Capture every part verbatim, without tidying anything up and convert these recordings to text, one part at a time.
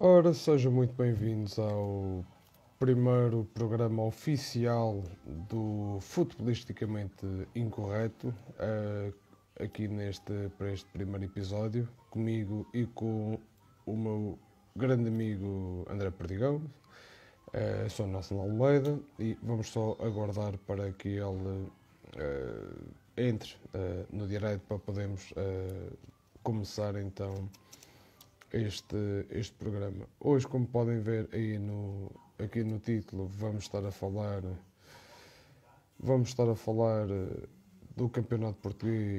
Ora, sejam muito bem-vindos ao primeiro programa oficial do Futebolisticamente Incorreto, eh, aqui neste, para este primeiro episódio, comigo e com o meu grande amigo André Perdigão. Eh, sou o Nelson Almeida e vamos só aguardar para que ele eh, entre eh, no direito para podermos eh, começar então este, este programa. Hoje, como podem ver aí no, aqui no título, vamos estar a falar vamos estar a falar eh, do Campeonato Português.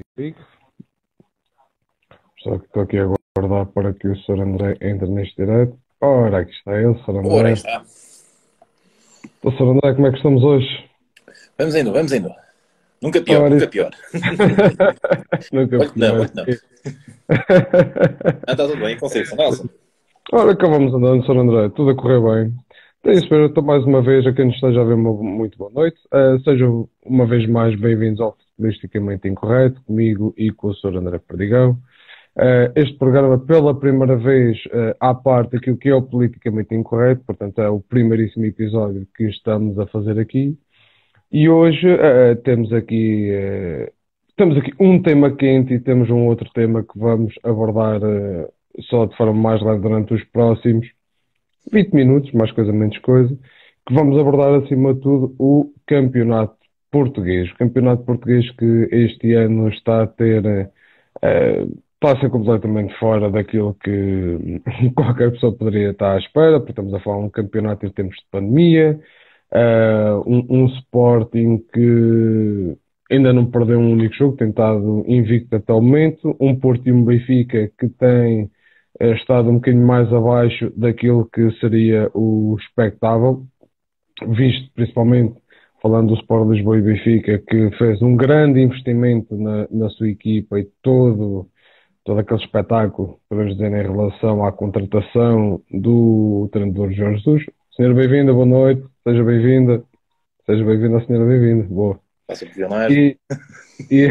Só que estou aqui a aguardar para que o senhor André entre neste direto. Ora, aqui está ele, senhor Ora, aí André. está. Então, senhor André, como é que estamos hoje? Vamos indo, vamos indo. Nunca pior, Ora, nunca isso- pior. Nunca Olha que não, pior. olha que não. Ah, está tudo bem, consigo, Nelson. Ora, cá vamos andando, senhor André, tudo a correr bem. Então, é isso, espero então, mais uma vez a quem nos esteja a ver uma muito boa noite. Uh, sejam uma vez mais bem-vindos ao Futebolisticamente Incorreto, comigo e com o senhor André Perdigão. Uh, este programa, pela primeira vez, uh, à parte daquilo que é o Politicamente Incorreto, portanto é o primeiríssimo episódio que estamos a fazer aqui. E hoje uh, temos aqui, uh, temos aqui um tema quente e temos um outro tema que vamos abordar uh, só de forma mais leve durante os próximos vinte minutos, mais coisa menos coisa, que vamos abordar acima de tudo o campeonato português. O campeonato português que este ano está a ter, uh, está a ser completamente fora daquilo que qualquer pessoa poderia estar à espera, porque estamos a falar de um campeonato em tempos de pandemia, uh, um, um Sporting que ainda não perdeu um único jogo, tem estado invicto até o momento, um Porto e um Benfica que têm eh, estado um bocadinho mais abaixo daquilo que seria o expectável, visto principalmente falando do Sport Lisboa e Benfica, que fez um grande investimento na, na sua equipa e todo, todo aquele espetáculo, podemos dizer, em relação à contratação do treinador Jorge Jesus. Senhora bem-vinda, boa noite, seja bem-vinda, seja bem-vinda, senhora bem-vinda, boa. Passa por pionagem. E, e,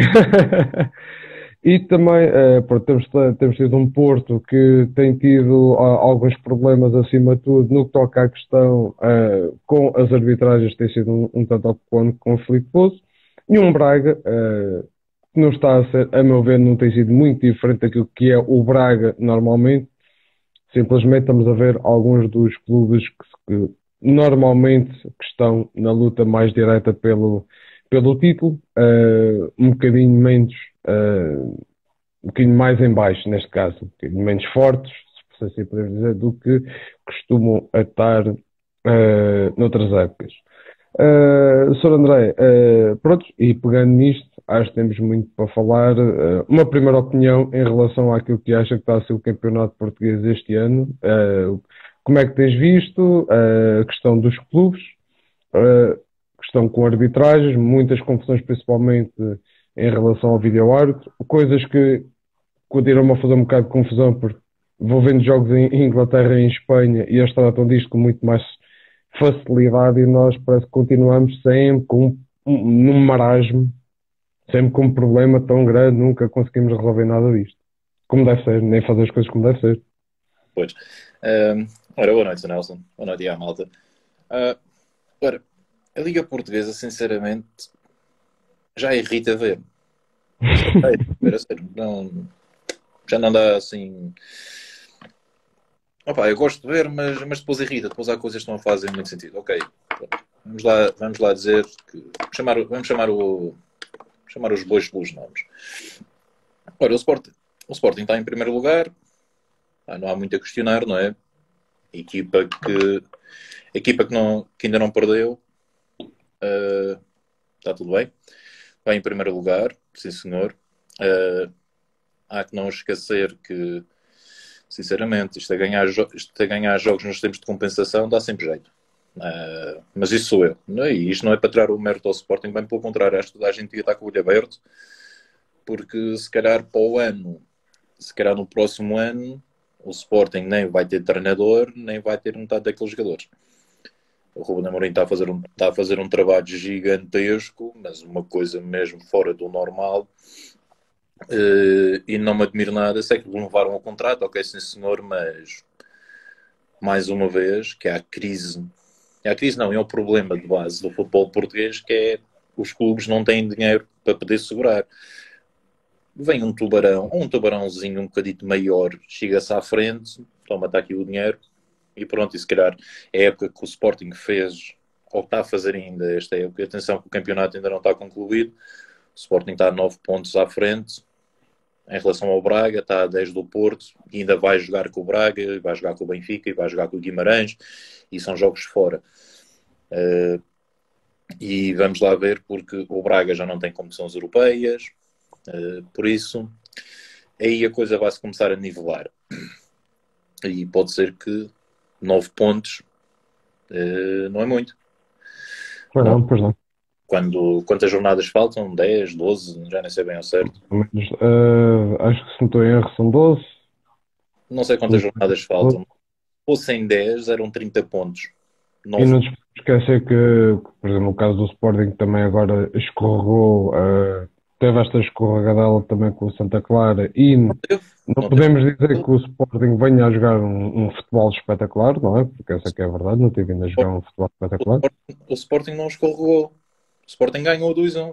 e também eh, pronto, temos, temos tido um Porto que tem tido ah, alguns problemas acima de tudo no que toca à questão eh, com as arbitragens, tem sido um, um tanto conflituoso, e um Braga eh, que não está a ser, a meu ver, não tem sido muito diferente daquilo que é o Braga normalmente. Simplesmente estamos a ver alguns dos clubes que, que normalmente que estão na luta mais direta pelo, pelo título, uh, um bocadinho menos, uh, um bocadinho mais em baixo neste caso, um bocadinho menos fortes, se assim podemos dizer, do que costumam estar uh, noutras épocas. Uh, senhor André, uh, pronto, e pegando nisto, acho que temos muito para falar. Uh, uma primeira opinião em relação àquilo que acha que está a ser o campeonato português este ano. Uh, como é que tens visto uh, a questão dos clubes, uh, questão com arbitragens, muitas confusões, principalmente em relação ao vídeo-árbitro, coisas que continuam a fazer um bocado de confusão, porque vou vendo jogos em Inglaterra e em Espanha e eles tratam disto com muito mais facilidade e nós parece que continuamos sempre com um, um, num marasmo, sempre com um problema tão grande, nunca conseguimos resolver nada disto. Como deve ser, nem fazer as coisas como deve ser. Pois. Um, ora, boa noite, Nelson. Boa noite, à malta. Uh, ora, a Liga Portuguesa, sinceramente, já irrita ver. Já irrita ver, a sério. Não, já não dá assim... Opa, eu gosto de ver, mas, mas depois irrita. Depois há coisas que não fazem muito sentido. Ok, vamos lá, vamos lá dizer que... Chamar, vamos chamar o... Chamar os bois pelos nomes. Ora, o Sporting, o Sporting está em primeiro lugar. Ah, não há muito a questionar, não é? Equipa que, equipa que, não, que ainda não perdeu. Uh, está tudo bem. Vai em primeiro lugar, sim senhor. Uh, há que não esquecer que, sinceramente, isto a, ganhar isto a ganhar jogos nos tempos de compensação dá sempre jeito. Uh, mas isso sou eu. Não é? E isto não é para tirar o mérito ao Sporting, bem pelo contrário, acho que toda a gente ia estar com o olho aberto, porque se calhar para o ano, se calhar no próximo ano, o Sporting nem vai ter treinador, nem vai ter metade daqueles jogadores. O Ruben Amorim está a fazer um, está a fazer um trabalho gigantesco, mas uma coisa mesmo fora do normal. Uh, e não me admiro nada. Sei que levaram ao contrato, ok, sim senhor, mas mais uma vez, que há crise. Há crise não, é o problema de base do futebol português, que é os clubes não têm dinheiro para poder segurar. Vem um tubarão, ou um tubarãozinho um bocadito maior, chega-se à frente, toma, está aqui o dinheiro, e pronto, e se calhar é a época que o Sporting fez, ou está a fazer ainda esta época, atenção que o campeonato ainda não está concluído, o Sporting está a nove pontos à frente, em relação ao Braga, está a dez do Porto, e ainda vai jogar com o Braga, vai jogar com o Benfica, e vai jogar com o Guimarães, e são jogos fora. Uh, e vamos lá ver, porque o Braga já não tem competições europeias, uh, por isso, aí a coisa vai-se começar a nivelar. E pode ser que nove pontos uh, não é muito. Pois não, pois não. Quando, quantas jornadas faltam? dez, doze? Já nem sei bem ao certo. Uh, acho que se não estou em erro são doze. Não sei quantas jornadas faltam. Se fossem dez, eram trinta pontos. nove. E não te esquecer que, por exemplo, no caso do Sporting também agora escorregou, uh, teve esta escorregadela também com o Santa Clara e não, não, não podemos teve. dizer que o Sporting venha a jogar um, um futebol espetacular, não é? Porque essa que é a verdade, não teve vindo a jogar um futebol espetacular. O Sporting, o Sporting não escorregou. O Sporting ganhou dois a um.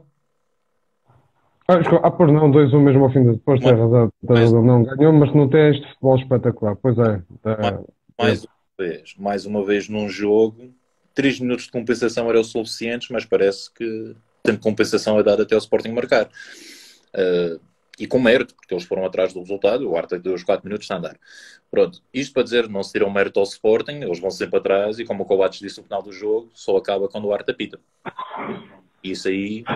Ah, ah, pois não, dois a um mesmo ao fim de depois, tem razão, tem razão, não ganhou, mas não tem este futebol espetacular, pois é. é mais, mais uma vez, mais uma vez num jogo, três minutos de compensação eram suficientes, mas parece que tanto compensação é dada até o Sporting marcar. Uh, e com mérito, porque eles foram atrás do resultado, o Arta deu os quatro minutos a andar. Pronto, isto para dizer, não se tiram mérito ao Sporting, eles vão sempre atrás, e como o Kovacs disse no final do jogo, só acaba quando o Arta pita. Isso aí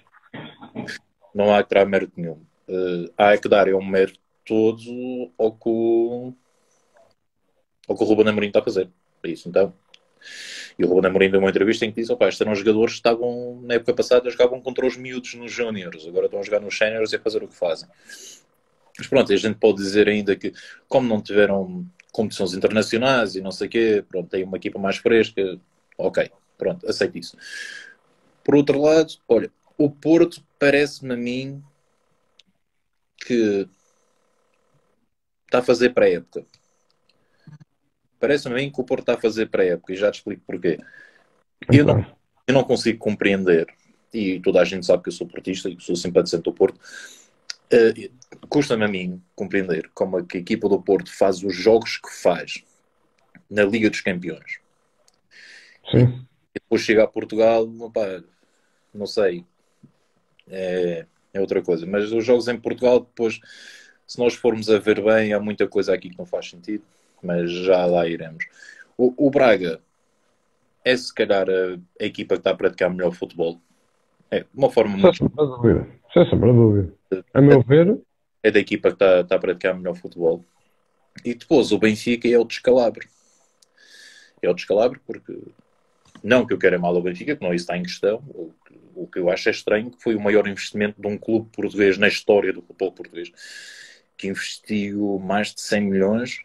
não há que dar mérito nenhum. Uh, há que dar é um mérito todo ao que o, ao que o Ruben Amorim está a fazer. É isso, então. E o Ruben Amorim deu uma entrevista em que disse: opa, estes eram jogadores que estavam, na época passada, jogavam contra os miúdos nos júniores, agora estão a jogar nos séniores e a fazer o que fazem. Mas pronto, a gente pode dizer ainda que, como não tiveram competições internacionais e não sei o quê, pronto, tem uma equipa mais fresca, ok, pronto, aceito isso. Por outro lado, olha, o Porto parece-me a mim que está a fazer pré-época. Parece-me a mim que o Porto está a fazer pré-época, e já te explico porquê. Eu não, eu não consigo compreender, e toda a gente sabe que eu sou portista e que sou simpatizante do Porto, uh, custa-me a mim compreender como é que a equipa do Porto faz os jogos que faz na Liga dos Campeões. Sim. E depois chega a Portugal, opa, não sei, é, é outra coisa. Mas os jogos em Portugal, depois, se nós formos a ver bem, há muita coisa aqui que não faz sentido, mas já lá iremos. O, o Braga é, se calhar, a, a equipa que está a praticar melhor futebol. É, de uma forma Sem muito... sombra de dúvida. Sem sombra de dúvida. A meu ver... É da equipa que está, está a praticar melhor futebol. E depois o Benfica é o descalabro. É o descalabro porque... Não que eu queira mal ao Benfica, que não isso está em questão. O, o que eu acho é estranho, que foi o maior investimento de um clube português na história do futebol português, que investiu mais de cem milhões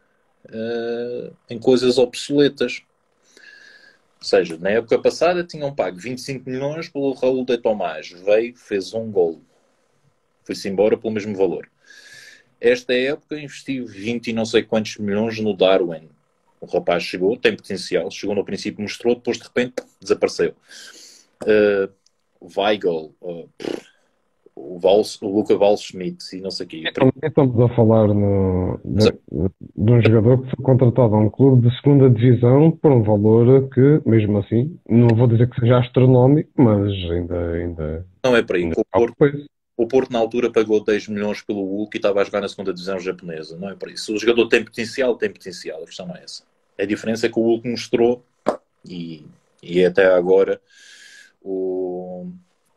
uh, em coisas obsoletas. Ou seja, na época passada tinham pago vinte e cinco milhões pelo Raul de Tomás. Veio, fez um gol. Foi-se embora pelo mesmo valor. Esta época investiu vinte e não sei quantos milhões no Darwin. O rapaz chegou, tem potencial, chegou no princípio, mostrou, depois de repente desapareceu. Uh, Weigl, uh, o, Vals, o Luca Waldschmidt e não sei o quê. Então, estamos a falar no, de, de um jogador que foi contratado a um clube de segunda divisão por um valor que, mesmo assim, não vou dizer que seja astronómico, mas ainda... ainda não é para aí. Ainda o, Porto, o Porto, na altura, pagou dez milhões pelo Hulk e estava a jogar na segunda divisão japonesa. Não é para isso. O jogador tem potencial, tem potencial. A questão não é essa. A diferença é que o Hulk mostrou, e, e até agora, o,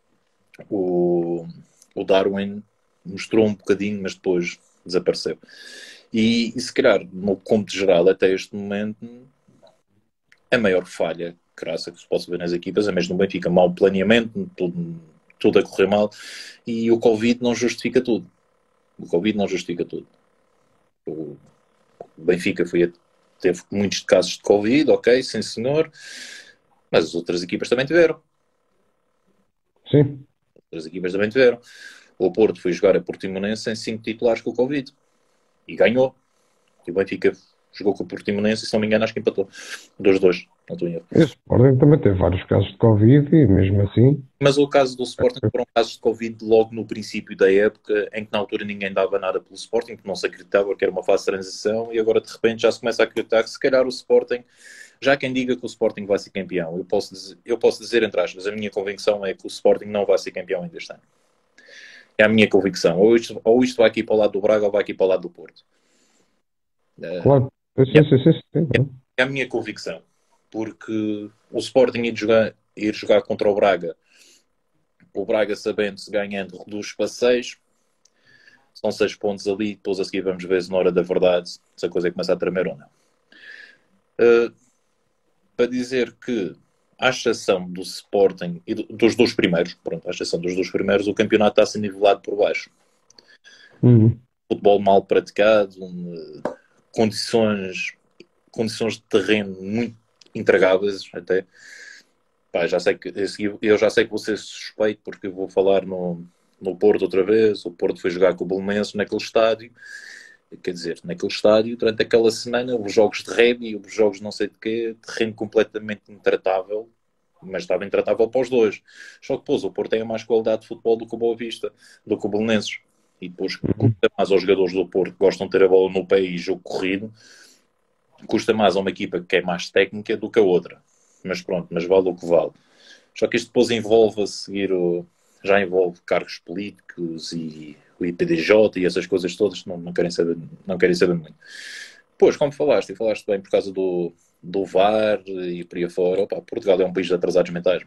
o, o Darwin mostrou um bocadinho, mas depois desapareceu. E, e se calhar, no cômputo geral, até este momento, a maior falha crassa que se possa ver nas equipas é mesmo no Benfica. Mau planeamento, tudo, tudo a correr mal, e o Covid não justifica tudo. O Covid não justifica tudo. O Benfica foi a teve muitos casos de Covid, ok, sim senhor, mas as outras equipas também tiveram. Sim. As outras equipas também tiveram. O Porto foi jogar a Portimonense sem cinco titulares com o Covid. E ganhou. E o Benfica jogou com o Portimonense e, se não me engano, acho que empatou. dois dois, não estou em erro. E o Sporting também teve vários casos de Covid e mesmo assim. Mas o caso do Sporting foram casos de Covid logo no princípio da época, em que na altura ninguém dava nada pelo Sporting, que não se acreditava que era uma fase de transição, e agora de repente já se começa a acreditar que se calhar o Sporting, já quem diga que o Sporting vai ser campeão, eu posso dizer, eu posso dizer entre aspas, a minha convicção é que o Sporting não vai ser campeão ainda este ano. É a minha convicção. Ou isto, ou isto vai aqui para o lado do Braga ou vai aqui para o lado do Porto. Claro, sim, sim, sim, sim, sim. É a minha convicção. Porque o Sporting ir jogar, ir jogar contra o Braga, o Braga sabendo-se ganhando reduz para seis, são seis pontos ali, depois a seguir vamos ver se na hora da verdade se a coisa começa a tremer ou não. Uh, para dizer que à exceção do Sporting e do, dos dois primeiros, pronto, à exceção dos dois primeiros, o campeonato está a ser nivelado por baixo. Uhum. Futebol mal praticado, um, condições, condições de terreno muito intragáveis até. Pá, já sei que, eu já sei que vou ser suspeito porque eu vou falar no, no Porto outra vez. O Porto foi jogar com o Belenenses naquele estádio. Quer dizer, naquele estádio, durante aquela semana, houve jogos de rugby, houve jogos não sei de quê, terreno completamente intratável, mas estava intratável para os dois. Só que depois o Porto tem mais qualidade de futebol do que o Boa Vista, do que o Belenenses. E depois custa mais aos jogadores do Porto que gostam de ter a bola no pé e jogo corrido, custa mais a uma equipa que é mais técnica do que a outra. Mas pronto, mas vale o que vale. Só que isto depois envolve a seguir o... já envolve cargos políticos e o I P D J e essas coisas todas, não, não, querem saber, não querem saber muito. Pois, como falaste, e falaste bem por causa do, do V A R e por aí afora, opa, Portugal é um país de atrasados mentais.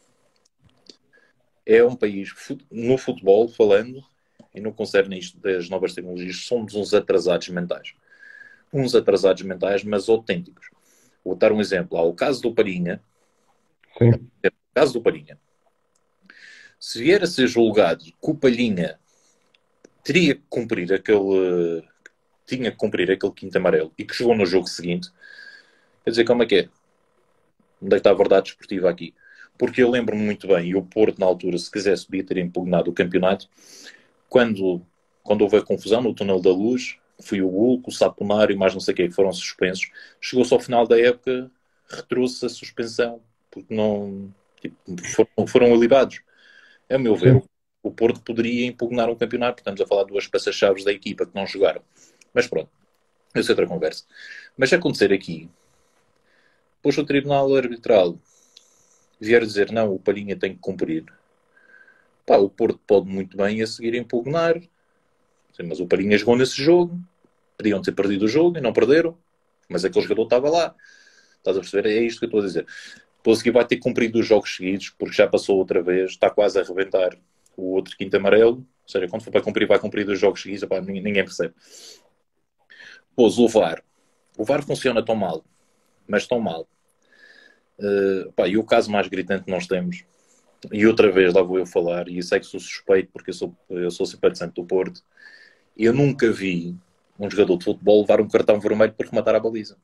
É um país, no futebol, falando, e não concerne isto das novas tecnologias, somos uns atrasados mentais. Uns atrasados mentais, mas autênticos. Vou dar um exemplo. Há o caso do Palhinha. Sim. O caso do Palhinha. Se vier a ser julgado que o Palhinha teria que cumprir aquele... tinha que cumprir aquele quinto amarelo e que jogou no jogo seguinte, quer dizer, como é que é? Onde é que está a verdade esportiva aqui? Porque eu lembro-me muito bem, e o Porto, na altura, se quisesse, podia ter impugnado o campeonato, quando, quando houve a confusão no túnel da luz, foi o Hulk, o Saponário e mais não sei o que, que foram suspensos. Chegou-se ao final da época, retrou-se a suspensão, porque não tipo, foram, foram alibados. A meu ver, Sim. o Porto poderia impugnar um campeonato, porque estamos a falar de duas peças-chave da equipa que não jogaram. Mas pronto, essa é outra conversa. Mas se acontecer aqui, depois o Tribunal Arbitral vier dizer não, o Palhinha tem que cumprir, pá, o Porto pode muito bem a seguir impugnar. Sim, mas o Palhinha jogou nesse jogo, podiam ter perdido o jogo e não perderam, mas aquele jogador estava lá. Estás a perceber? É isto que eu estou a dizer. Depois aqui vai ter cumprido os jogos seguidos, porque já passou outra vez, está quase a arrebentar o outro quinto amarelo. Ou seja, quando for para cumprir, vai cumprir os jogos seguidos, pá, ninguém, ninguém percebe. Pois o V A R. O V A R funciona tão mal, mas tão mal. Uh, pá, e o caso mais gritante que nós temos, e outra vez lá vou eu falar, e eu sei que sou suspeito porque eu sou, eu sou simpatizante do Porto, eu nunca vi um jogador de futebol levar um cartão vermelho por rematar a baliza.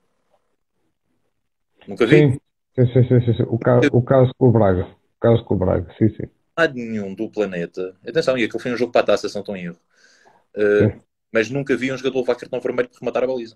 Nunca vi. Sim, sim, sim, sim, sim, sim. O, ca... o caso com o Braga. O caso com o Braga, sim, sim. Não há nenhum do planeta. Atenção, e aquilo foi um jogo para a taça, se não estou em erro. Uh, Sim. mas nunca vi um jogador levar cartão vermelho por rematar a baliza.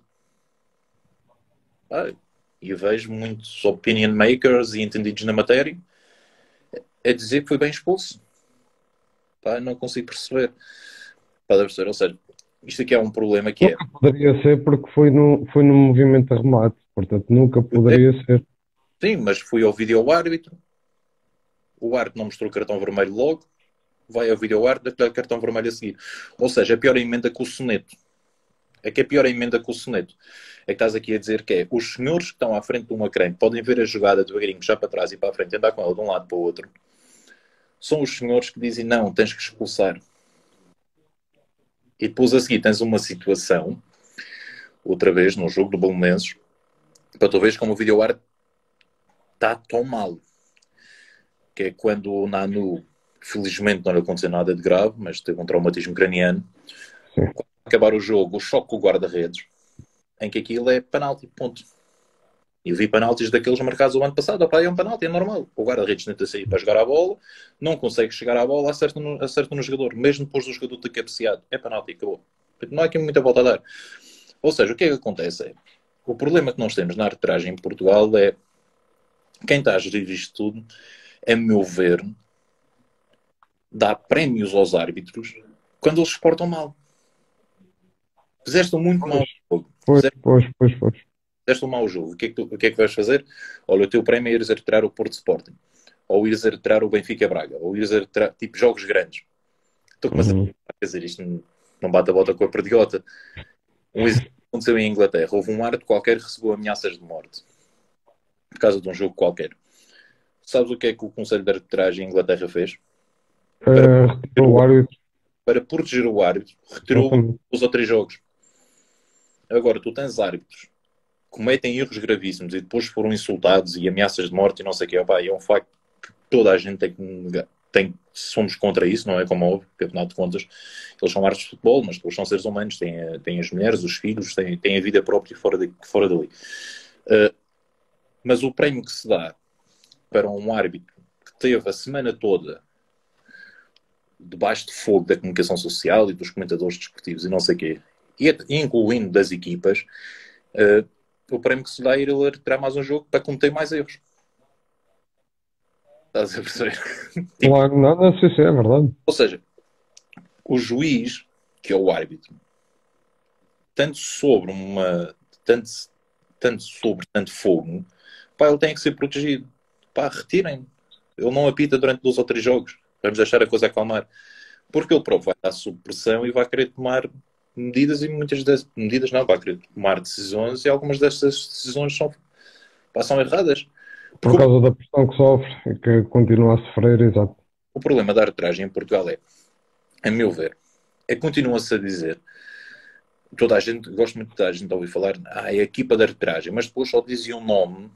Ah, e eu vejo muitos opinion makers e entendidos na matéria a dizer que foi bem expulso. Pá, não consigo perceber. Para perceber, ou seja, isto aqui é um problema que é. Nunca poderia ser porque foi no, foi no movimento de remate. Portanto, nunca poderia ser. Sim, mas fui ao vídeo árbitro. O árbitro não mostrou cartão vermelho logo. Vai ao vídeo árbitro, dá cartão vermelho a seguir. Ou seja, a pior emenda que o soneto. É que a pior emenda que o soneto. É que estás aqui a dizer que é os senhores que estão à frente de uma creme podem ver a jogada devagarinho, já para trás e para a frente, e andar com ela de um lado para o outro. São os senhores que dizem não, tens que expulsar. E depois a seguir tens uma situação, outra vez no jogo do Belenenses, para tu veres como o vídeo árbitro está tão mal. Que é quando o Nanu, felizmente não lhe aconteceu nada de grave, mas teve um traumatismo craniano. Sim. Quando acabar o jogo, o choque com o guarda-redes, em que aquilo é penalti, ponto. E vi penaltis daqueles marcados o ano passado. Opa, é um penalti, é normal. O guarda-redes tenta sair para jogar a bola, não consegue chegar à bola, acerta no, acerta no jogador, mesmo depois do jogador ter cabeceado. É penalti, acabou. Não há aqui muita volta a dar. Ou seja, o que é que acontece é, o problema que nós temos na arbitragem em Portugal é quem está a gerir isto tudo, a meu ver, dá prémios aos árbitros quando eles se portam mal. Fizeste um muito mau jogo. Pois, Fizeste, pois, pois, pois. fizeste um mau jogo. O que, é que tu, o que é que vais fazer? Olha, o teu prémio é ires arbitrar o Porto Sporting. Ou ires arbitrar o Benfica Braga. Ou ires arbitrar, tipo, jogos grandes. Estou com Uhum. a dizer isto, não, não bate a bota com a perdiota. Um exemplo que aconteceu em Inglaterra. Houve um árbitro qualquer que recebeu ameaças de morte. Por causa de um jogo qualquer. Sabes o que é que o Conselho de Arbitragem em Inglaterra fez? Uh, retirou o árbitro. Para proteger o árbitro, retirou os ou três jogos. Agora, tu tens árbitros que cometem erros gravíssimos e depois foram insultados e ameaças de morte e não sei o quê. Opa, é um facto que toda a gente tem que negar. Tem, somos contra isso, não é como óbvio, porque afinal de contas eles são árbitros de futebol, mas depois são seres humanos, têm, têm as mulheres, os filhos, têm, têm a vida própria fora, de, fora dali. Uh, mas o prémio que se dá para um árbitro que teve a semana toda debaixo de fogo da comunicação social e dos comentadores desportivos e não sei o quê, e incluindo das equipas, uh, o prémio que se dá é ir arbitrar mais um jogo para cometer mais erros. Estás a perceber? Tipo, claro, não, não sei se é verdade. Ou seja, o juiz, que é o árbitro, tanto sobre uma... tanto, tanto sobre tanto fogo, pá, ele tem que ser protegido. Pá, retirem-me. Ele não apita durante dois ou três jogos. Vamos deixar a coisa acalmar. Porque ele próprio vai estar sob pressão e vai querer tomar medidas e muitas das medidas não, vai querer tomar decisões e algumas destas decisões são, são erradas. Por Porque causa o, da pressão que sofre e que continua a sofrer, exato. O problema da arbitragem em Portugal é, a meu ver, é que continua-se a dizer, toda a gente, gosto muito de a gente ouvir falar, ah, é a equipa de arbitragem, mas depois só dizia o nome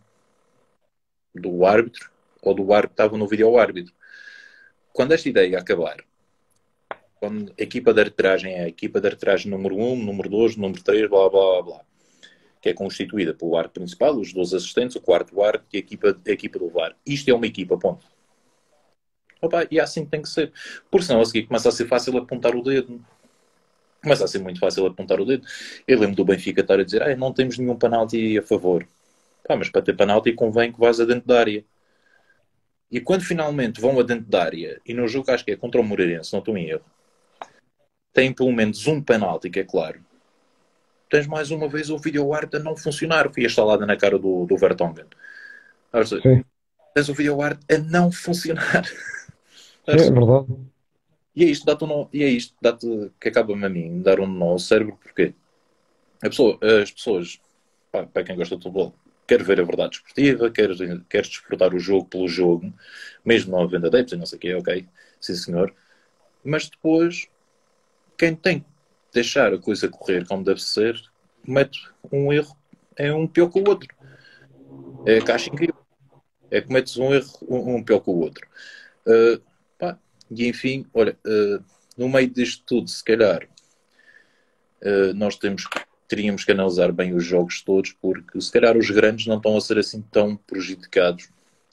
do árbitro ou do árbitro que estava no vídeo ao árbitro. Quando esta ideia acabar, quando a equipa de arbitragem é a equipa de arbitragem número um, número dois, número três, blá, blá, blá, blá, que é constituída pelo árbitro principal, os doze assistentes, o quarto árbitro e a equipa, a equipa do V A R. Isto é uma equipa, ponto. Opa, e é assim que tem que ser. Porque senão a seguir começa a ser fácil apontar o dedo. Começa a ser muito fácil apontar o dedo. Eu lembro do Benfica estar a dizer, ah, não temos nenhum penalti a favor. Pá, mas para ter penalti convém que vás a dentro da área. E quando finalmente vão a dentro da área, e no jogo acho que é contra o Moreirense, não estou em erro, tem pelo menos um penalti, que é claro. Tens mais uma vez o vídeo árbitro a não funcionar. Fui instalada na cara do, do Vertonghen. Sim. Tens o vídeo árbitro a não funcionar. Sim, é verdade. E é isto, dá-te um, e é isto dá-te, que acaba-me a mim dar um nó ao cérebro, porque a pessoa, as pessoas, pá, para quem gosta de futebol, quer ver a verdade desportiva, quer, quer desfrutar o jogo pelo jogo, mesmo não havendo adeptos e não sei o quê, ok, sim senhor, mas depois, quem tem que deixar a coisa correr como deve ser, comete um erro, é um pior que o outro. É a caixa incrível. É que cometes um erro, um, um pior que o outro. Uh, pá, e enfim, olha, uh, no meio disto tudo, se calhar, uh, nós temos, teríamos que analisar bem os jogos todos, porque se calhar os grandes não estão a ser assim tão prejudicados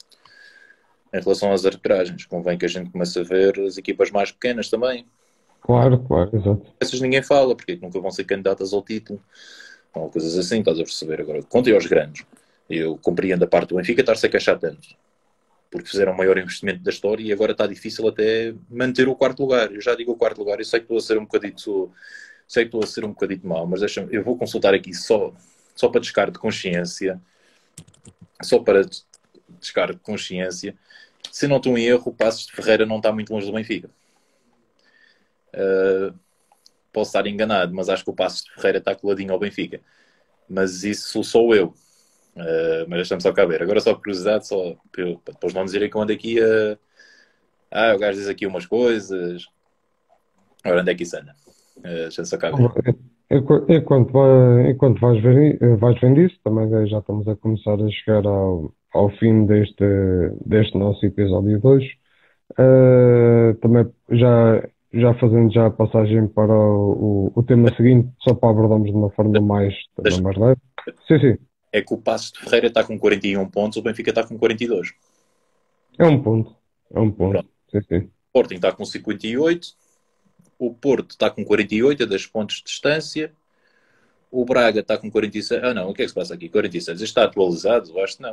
em relação às arbitragens. Convém que a gente comece a ver as equipas mais pequenas também. Claro, claro, exato. Essas ninguém fala, porque nunca vão ser candidatas ao título. Ou coisas assim, estás a perceber agora. Contem aos grandes. Eu compreendo a parte do Benfica estar-se a queixar tanto. Porque fizeram o maior investimento da história e agora está difícil até manter o quarto lugar. Eu já digo o quarto lugar, eu sei que estou a ser um bocadito, sei que estou a ser um bocadito mau, mas deixa eu vou consultar aqui só, só para descargo de consciência, só para descargo de consciência. Se não estou em erro, o Passos de Ferreira não está muito longe do Benfica. Uh, posso estar enganado, mas acho que o Passos de Ferreira está coladinho ao Benfica. Mas isso sou eu. Uh, mas deixa-me só cá ver. Agora só por curiosidade, só para, para depois não dizerem que eu ando aqui a... Ah, o gajo diz aqui umas coisas. Agora onde é que isso anda? Uh, deixa-me só cá ver. Enquanto, vai, enquanto vais, ver, vais vendo isso, também já estamos a começar a chegar ao, ao fim deste, deste nosso episódio de hoje. Uh, também já, já fazendo já a passagem para o, o, o tema seguinte, só para abordarmos de uma forma mais, também mais leve. Sim, sim. É que o Passos de Ferreira está com quarenta e um pontos, o Benfica está com quarenta e dois. É um ponto. É um ponto. Sim, sim. O Sporting está com cinquenta e oito. O Porto está com quarenta e oito, a dez pontos de distância. O Braga está com quarenta e seis. Ah, não, o que é que se passa aqui? quarenta e seis. Isto está atualizado? Eu acho que não.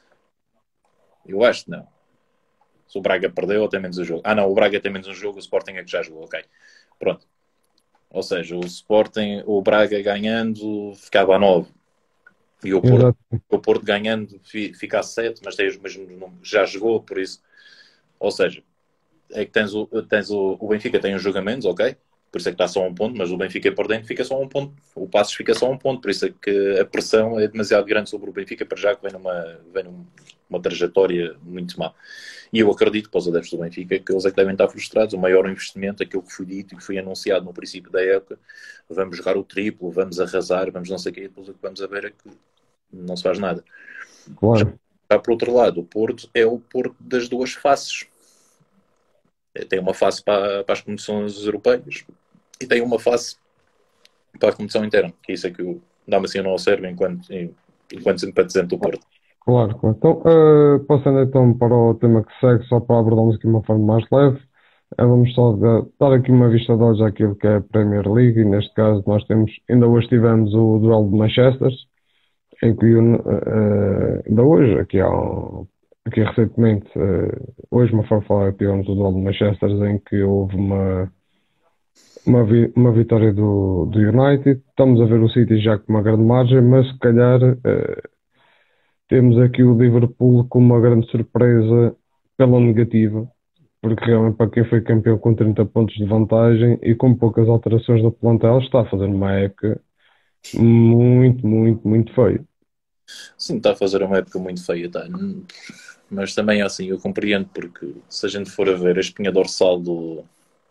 Eu acho que não. Se o Braga perdeu, ou tem menos um jogo. Ah, não, o Braga tem menos um jogo, o Sporting é que já jogou. Ok. Pronto. Ou seja, o Sporting, o Braga ganhando, ficava a nove. E o Porto, Exato. o Porto ganhando, fica a sete, mas tem os mesmos números. Já jogou, por isso. Ou seja, é que tens o, tens o, o Benfica tem os jogamentos, ok? Por isso é que está só um ponto, mas o Benfica por dentro fica só um ponto. O Passos fica só um ponto, por isso é que a pressão é demasiado grande sobre o Benfica, para já que vem numa, vem numa trajetória muito má. E eu acredito, para os adeptos do Benfica, que eles é que devem estar frustrados. O maior investimento, aquilo que foi dito e que foi anunciado no princípio da época, vamos jogar o triplo, vamos arrasar, vamos não sei o quê, depois o que vamos a ver é que não se faz nada. Já, Claro. já por outro lado, o Porto é o Porto das duas faces. Tem uma face para, para as competições europeias e tem uma face para a competição interna, que isso é que dá-me assim não serve enquanto, enquanto simpatizante do Porto. Claro, claro. Então, eh, passando então para o tema que segue, só para abordarmos aqui de uma forma mais leve, eh, vamos só dar, dar aqui uma vista de olhos àquilo que é a Premier League, e neste caso nós temos, ainda hoje tivemos o duelo de Manchester, em que eh, ainda hoje, aqui há um- aqui recentemente, eh, hoje, uma forma de falar, tivemos o duelo de Manchester, em que houve uma, uma, vi- uma vitória do, do United. Estamos a ver o City já com uma grande margem, mas se calhar eh, temos aqui o Liverpool com uma grande surpresa pela negativa, porque realmente para quem foi campeão com trinta pontos de vantagem e com poucas alterações do plantel, está a fazer uma época muito, muito, muito feia. Sim, está a fazer uma época muito feia, tá? Mas também assim, eu compreendo, porque se a gente for a ver a espinha dorsal do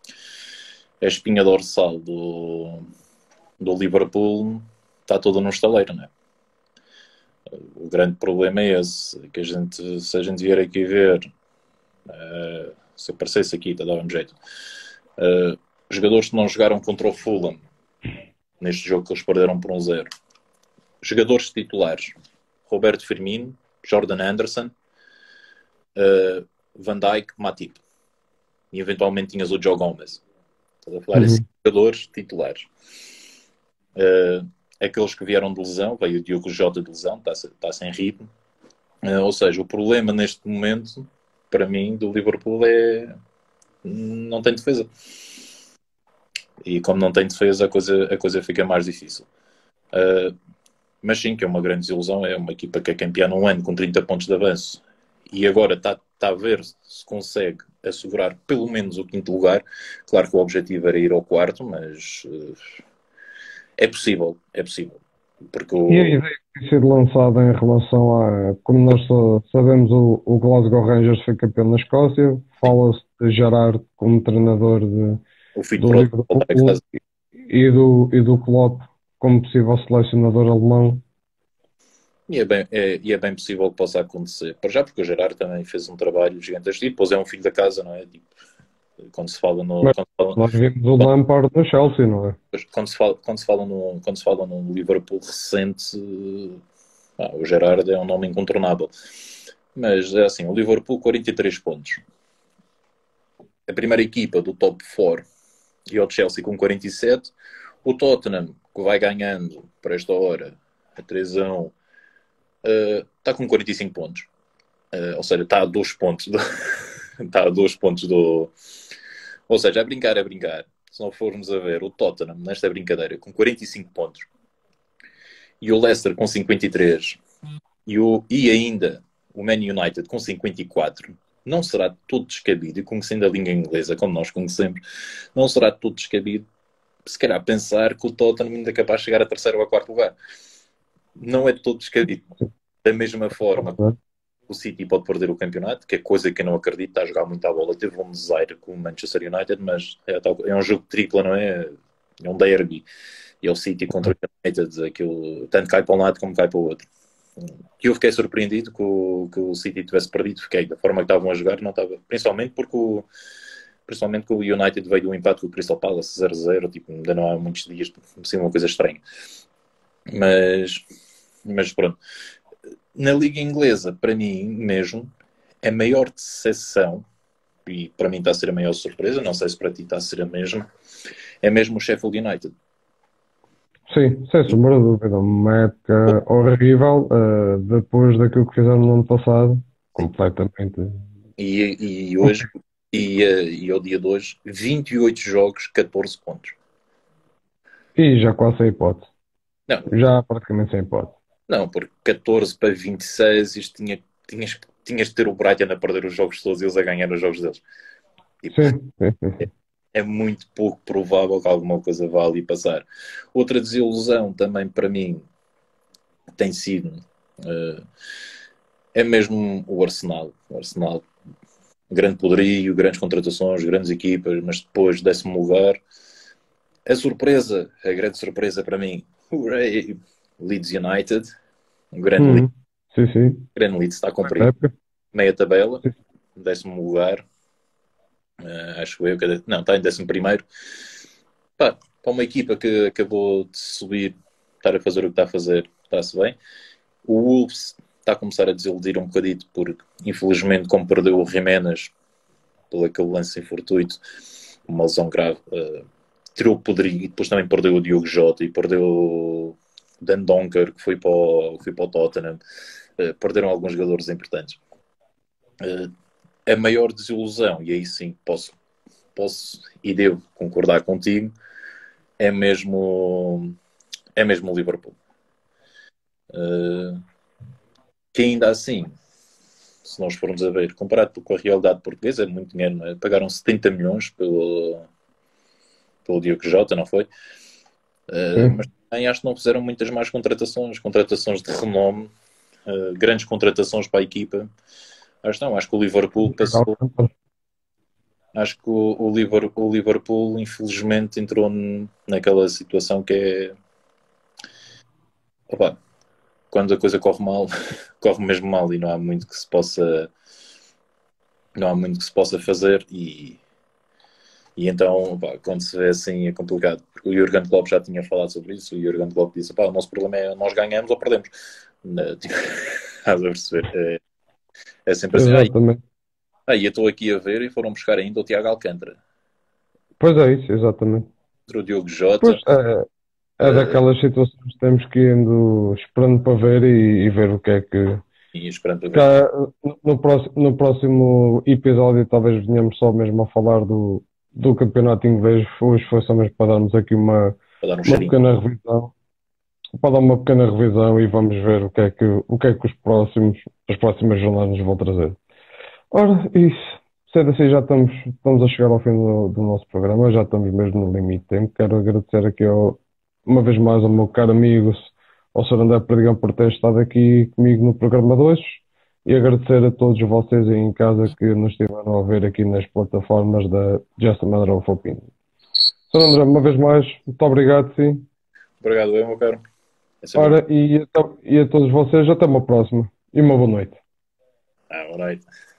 a espinha dorsal do, do Liverpool está toda no estaleiro, não é? O grande problema é esse, que a gente, se a gente vier aqui ver, uh, se aparecesse aqui, tá, dava um jeito. Uh, jogadores que não jogaram contra o Fulham neste jogo que eles perderam por um zero. Jogadores titulares: Roberto Firmino, Jordan Anderson, uh, Van Dijk, Matip. E eventualmente tinhas o Joe Gomez. Estás a falar assim, Uhum. jogadores titulares. Uh, aqueles que vieram de lesão, veio o Diogo Jota de lesão, está, está sem ritmo. Uh, ou seja, o problema neste momento, para mim, do Liverpool é não tem defesa. E como não tem defesa, a coisa, a coisa fica mais difícil. Uh, mas sim, que é uma grande desilusão. É uma equipa que é campeã num ano com trinta pontos de avanço e agora está, está a ver se consegue assegurar pelo menos o quinto lugar. Claro que o objetivo era ir ao quarto, mas uh, é possível, é possível. Porque E a o, ideia que tem sido lançada em relação a, como nós só sabemos, o, o Glasgow Rangers foi campeão na Escócia, fala-se de Gerrard como treinador de, o filho do para voltar a Liverpool casa. e do, e do Klopp como possível selecionador alemão. E é, bem, é, e é bem possível que possa acontecer. Para já, porque o Gerard também fez um trabalho gigantesco. E depois é um filho da casa, não é? Tipo, quando se fala no. Mas Quando se fala, nós vimos o Lampard no Chelsea, não é? quando se fala, quando se fala, no, quando se fala num Liverpool recente, ah, o Gerard é um nome incontornável. Mas é assim: o Liverpool, quarenta e três pontos. A primeira equipa do top quatro e o Chelsea com quarenta e sete. O Tottenham, que vai ganhando para esta hora a três a um, uh, está com quarenta e cinco pontos. Uh, ou seja, está a dois pontos do, está a dois pontos do. Ou seja, a brincar é brincar. Se não formos a ver o Tottenham nesta brincadeira com quarenta e cinco pontos e o Leicester com cinquenta e três e, o, e ainda o Man United com cinquenta e quatro, não será todo descabido, e conhecendo a língua inglesa como nós conhecemos, não será todo descabido se calhar pensar que o Tottenham ainda é capaz de chegar a terceiro ou a quarto lugar. Não é todo descabido. Da mesma forma, o City pode perder o campeonato, que é coisa que eu não acredito, está a jogar muito à bola. Teve um desaire com o Manchester United, mas é, é um jogo tripla, não é? É um derby. E é o City contra o United, aquilo, tanto cai para um lado como cai para o outro. E eu fiquei surpreendido que o, que o City tivesse perdido, fiquei da forma que estavam a jogar, não estava, principalmente porque o, principalmente que o United veio do empate com o Crystal Palace zero a zero, tipo, ainda não há muitos dias, assim, uma coisa estranha. Mas, mas pronto. Na Liga Inglesa, para mim mesmo, a maior decepção, e para mim está a ser a maior surpresa, não sei se para ti está a ser a mesma, é mesmo o Sheffield United. Sim, sem sombra de dúvida. Uma época horrível, eh, depois daquilo que fizeram no ano passado. Completamente. E, e hoje, e, eh, e ao dia de hoje, vinte e oito jogos, catorze pontos. E já quase sem hipótese. Não, Já praticamente sem hipótese. não, porque catorze para vinte e seis, isto tinha, tinhas, tinhas de ter o Brighton a perder os jogos todos e eles a ganhar os jogos deles. Tipo, Sim, sim, sim, sim. é muito pouco provável que alguma coisa vá ali passar. Outra desilusão também para mim tem sido uh, é mesmo o Arsenal. O Arsenal, grande poderio, grandes contratações, grandes equipas, mas depois décimo lugar. A surpresa, a grande surpresa para mim, o Leeds United, um grande Leeds, Uhum. Sim, sim. grande Leeds está a Excelente cumprir época. meia tabela, Sim. décimo lugar, uh, acho eu, que não, está em décimo primeiro. Pá, para uma equipa que acabou de subir, estar a fazer o que está a fazer, está-se bem. O Wolves está a começar a desiludir um bocadito, porque infelizmente, como perdeu o Jiménez por aquele lance infortuito, uma lesão grave, uh, tirou o poderio e depois também perdeu o Diogo Jota e perdeu o Dan Donker, que foi para o, foi para o Tottenham. Uh, perderam alguns jogadores importantes. Uh, a maior desilusão, e aí sim posso, posso e devo concordar contigo, é mesmo é mesmo o Liverpool. Uh, que ainda assim, se nós formos a ver, comparado com a realidade portuguesa, é muito dinheiro, não é? Pagaram setenta milhões pelo, pelo Diogo Jota, não foi? Uh, mas Sim. também acho que não fizeram muitas más contratações, contratações de renome, uh, grandes contratações para a equipa. Acho não, acho que o Liverpool passou. Acho que o, o, Liverpool, o Liverpool, infelizmente, entrou naquela situação que é. Opa, quando a coisa corre mal, corre mesmo mal e não há muito que se possa não há muito que se possa fazer e, e então pá, quando se vê assim é complicado, porque o Jurgen Klopp já tinha falado sobre isso. O Jurgen Klopp disse, pá, o nosso problema é nós ganhamos ou perdemos. Tipo, estás a perceber, é, é sempre assim. Ah, e Exatamente. ah, eu estou aqui a ver e foram buscar ainda o Tiago Alcântara, Pois é isso, exatamente. o Diogo Pois Jota, é, é uh, daquelas situações que temos que ir indo esperando para ver e, e ver o que é que. e esperando a ver, Cá, no, no próximo, no próximo episódio talvez venhamos só mesmo a falar do, do campeonato inglês. Hoje foi só mesmo para darmos aqui uma, para dar um uma cheirinho. pequena revisão. Para dar uma pequena revisão e vamos ver o que é que, o que é que os próximos, as próximas jornadas nos vão trazer. Ora, isso. Sendo assim, já estamos, estamos a chegar ao fim do, do nosso programa, já estamos mesmo no limite de tempo. Quero agradecer aqui ao, uma vez mais ao meu caro amigo, ao senhor André Perdigão, por ter estado aqui comigo no programa de hoje e agradecer a todos vocês aí em casa que nos estiveram a ver aqui nas plataformas da Just a Matter of Opinion. senhor André, uma vez mais, muito obrigado, sim. Obrigado, eu, meu caro. É sempre um... Ora, e, a- e a todos vocês, até uma próxima e uma boa noite. Ah, boa noite.